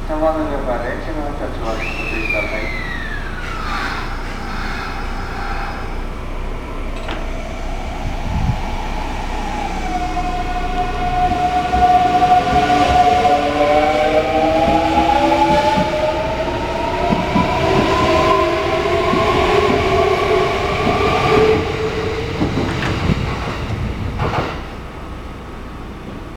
সমাধানের ব্যাপারে সেটা হচ্ছে চুয়াল্লিশ 25 দল ভাই